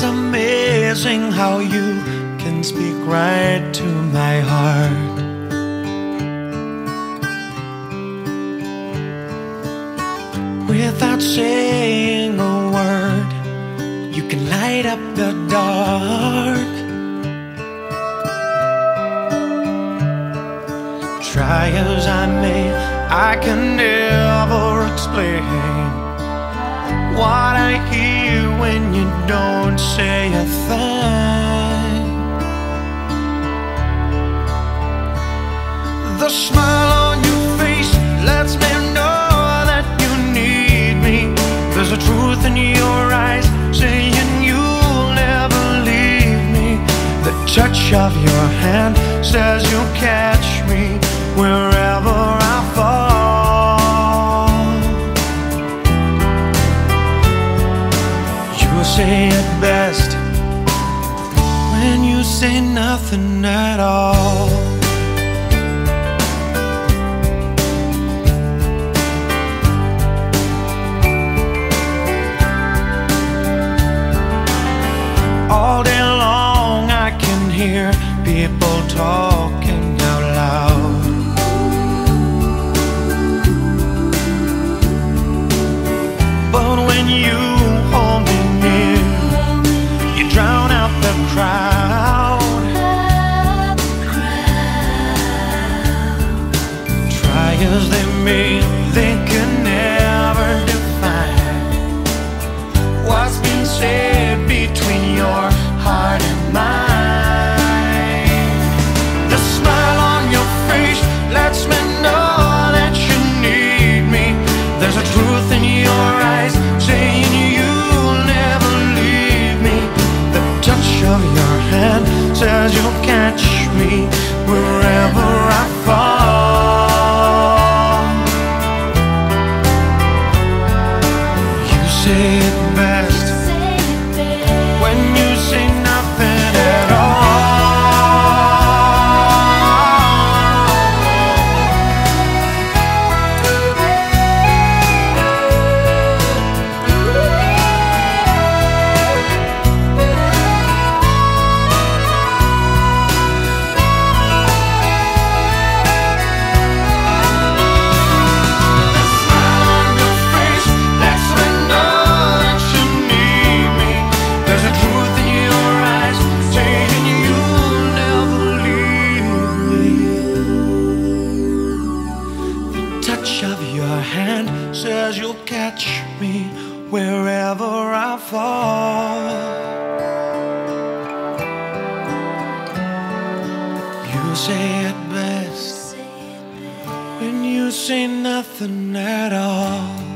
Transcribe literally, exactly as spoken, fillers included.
amazing how you can speak right to my heart. Without saying a word, you can light up the dark. Try as I may, I can never explain what I hear when you don't say a thing. The smile on your face lets me know that you need me. There's a truth in your eyes saying you'll never leave me. The touch of your hand says you'll catch me wherever I fall. You say it best when you say nothing at all. All day long I can hear people talking out loud. But when you hold me near, you drown out the crowd. Try as they may, they can never define what's been said between your heart and mine. The smile on your face lets me know that you need me. There's a truth in your eyes saying you'll never leave me. The touch of your hand says you'll catch me wherever I fall. You say it best when you say nothing at all. Of your hand says you'll catch me wherever I fall. You say it best when you say nothing at all.